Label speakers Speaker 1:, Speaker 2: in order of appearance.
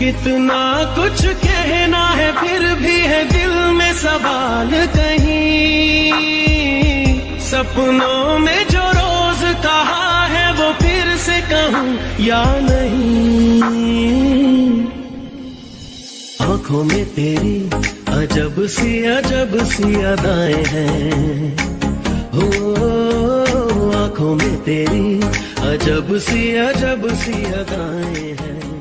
Speaker 1: कितना कुछ कहना है फिर भी है दिल में सवाल कहीं। सपनों में जो रोज कहा है वो फिर से कहूँ या नहीं। आंखों में तेरी अजब सी अदाएं हैं। हो आंखों में तेरी अजब सी अदाएं हैं।